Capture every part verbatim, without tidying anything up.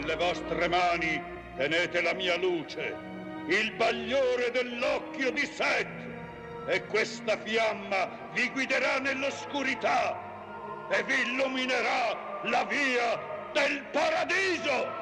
Nelle vostre mani tenete la mia luce, il bagliore dell'occhio di Set, e questa fiamma vi guiderà nell'oscurità e vi illuminerà la via del paradiso!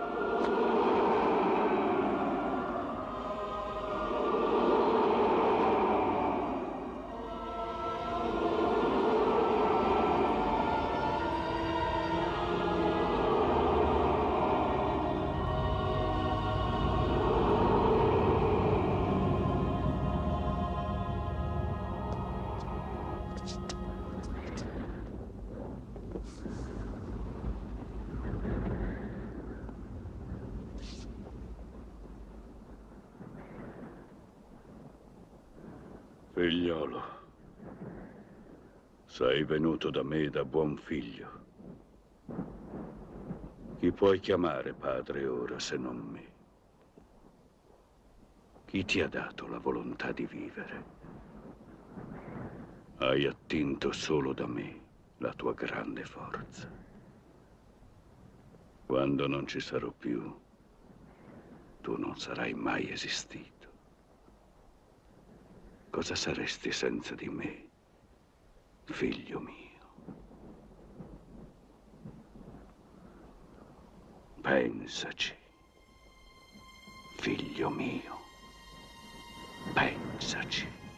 Figliolo, sei venuto da me da buon figlio. Chi puoi chiamare padre ora se non me? Chi ti ha dato la volontà di vivere? Hai attinto solo da me la tua grande forza. Quando non ci sarò più, tu non sarai mai esistito. Cosa saresti senza di me, figlio mio? Pensaci, figlio mio, pensaci.